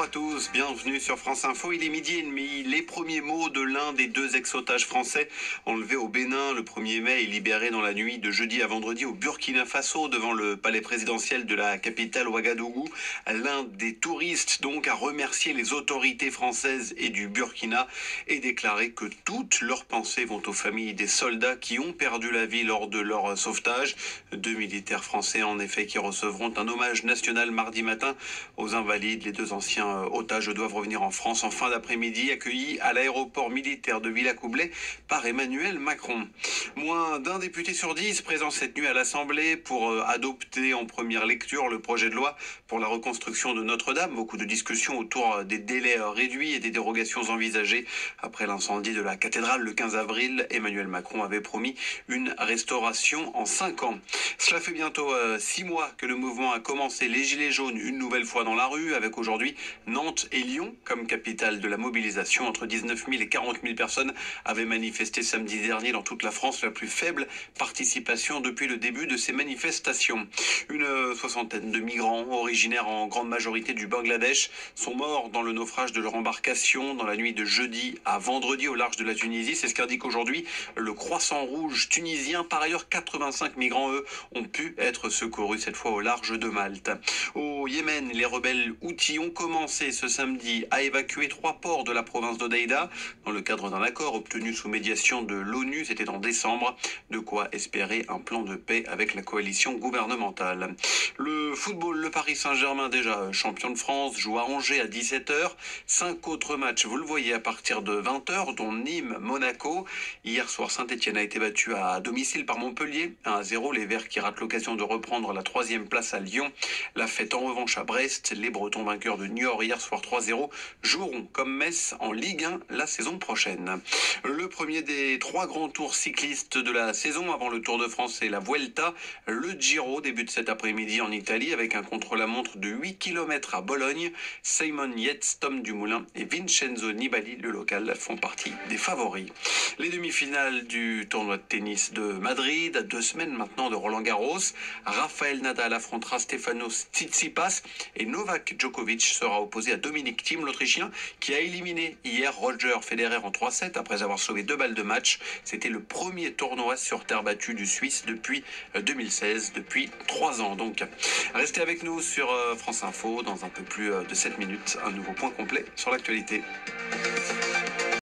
tous, bienvenue sur France Info. Il est 12h30. Les premiers mots de l'un des deux ex-otages français enlevés au Bénin le 1er mai et libérés dans la nuit de jeudi à vendredi au Burkina Faso devant le palais présidentiel de la capitale Ouagadougou. L'un des touristes donc a remercié les autorités françaises et du Burkina et déclaré que toutes leurs pensées vont aux familles des soldats qui ont perdu la vie lors de leur sauvetage. 2 militaires français en effet qui recevront un hommage national mardi matin aux invalides. Les deux anciens otages doivent revenir en France en fin d'après-midi, accueillis à l'aéroport militaire de Villacoublay par Emmanuel Macron. Moins d'un député sur 10 présent cette nuit à l'Assemblée pour adopter en première lecture le projet de loi pour la reconstruction de Notre-Dame. Beaucoup de discussions autour des délais réduits et des dérogations envisagées. Après l'incendie de la cathédrale le 15 avril, Emmanuel Macron avait promis une restauration en 5 ans. Cela fait bientôt 6 mois que le mouvement a commencé. Les Gilets jaunes, une nouvelle fois dans la rue, avec aujourd'hui Nantes et Lyon comme capitale de la mobilisation. Entre 19 000 et 40 000 personnes avaient manifesté samedi dernier dans toute la France, la plus faible participation depuis le début de ces manifestations. Une soixantaine de migrants originaires en grande majorité du Bangladesh sont morts dans le naufrage de leur embarcation dans la nuit de jeudi à vendredi au large de la Tunisie. C'est ce qu'indique aujourd'hui le Croissant Rouge tunisien. Par ailleurs, 85 migrants, eux, ont pu être secourus cette fois au large de Malte. Au Yémen, les rebelles houthis ont commencé ce samedi à évacuer 3 ports de la province d'Hodeïda dans le cadre d'un accord obtenu sous médiation de l'ONU. C'était en décembre. De quoi espérer un plan de paix avec la coalition gouvernementale. Le football, le Paris Saint-Germain, déjà champion de France, joue à Angers à 17h. 5 autres matchs, vous le voyez, à partir de 20h, dont Nîmes, Monaco. Hier soir, Saint-Etienne a été battu à domicile par Montpellier, 1-0. Les Verts qui ratent l'occasion de reprendre la 3e place à Lyon. La fête en revanche à Brest. Les Bretons vainqueurs de Niort hier soir 3-0 joueront comme Metz en Ligue 1 la saison prochaine. Le premier des 3 grands tours cyclistes de la saison avant le Tour de France et la Vuelta. Le Giro débute cet après-midi en Italie avec un contre-la-montre de 8 km à Bologne. Simon Yates, Tom Dumoulin et Vincenzo Nibali, le local, font partie des favoris. Les demi-finales du tournoi de tennis de Madrid, à 2 semaines maintenant de Roland-Garros. Rafael Nadal affrontera Stefanos Tsitsipas et Novak Djokovic sera opposé à Dominic Thiem, l'Autrichien, qui a éliminé hier Roger Federer en 3-7 après avoir sauvé 2 balles de match. C'était le premier tournoi sur terre battue du Suisse depuis 2016, depuis 3 ans. Donc, restez avec nous sur France Info. Dans un peu plus de 7 minutes, un nouveau point complet sur l'actualité.